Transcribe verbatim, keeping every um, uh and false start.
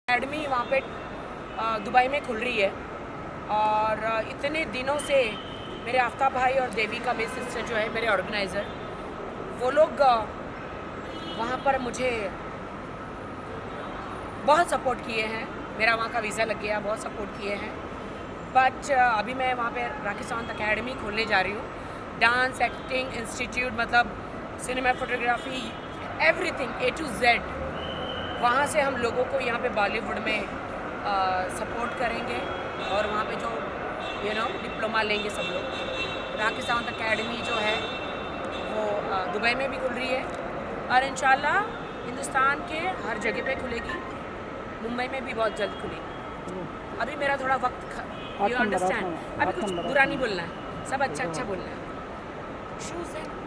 Academy वहाँ पे Dubai में खुल रही है और इतने दिनों से मेरे आफ्ताब भाई और देविका मेरी सिस्टर जो है मेरे ऑर्गेनाइज़र, वो लोग वहाँ पर मुझे बहुत सपोर्ट किए हैं। मेरा वहाँ का वीज़ा लग गया, बहुत सपोर्ट किए हैं। बट अभी मैं वहाँ पे राखी सावंत एकेडमी खोलने जा रही हूँ। डांस एक्टिंग इंस्टीट्यूट, मतलब cinema photography, everything A to Z. वहाँ से हम लोगों को यहाँ पे बॉलीवुड में सपोर्ट करेंगे और वहाँ पे जो यू नो डिप्लोमा लेंगे सब लोग। राखी सावंत एकेडमी जो है वो दुबई में भी खुल रही है और इंशाल्लाह हिंदुस्तान के हर जगह पे खुलेगी। मुंबई में भी बहुत जल्द खुलेगी। अभी मेरा थोड़ा वक्त, यू अंडरस्टैंड, अभी कुछ बुरा नहीं बोलना है, सब अच्छा अच्छा बोलना है। शूज़ है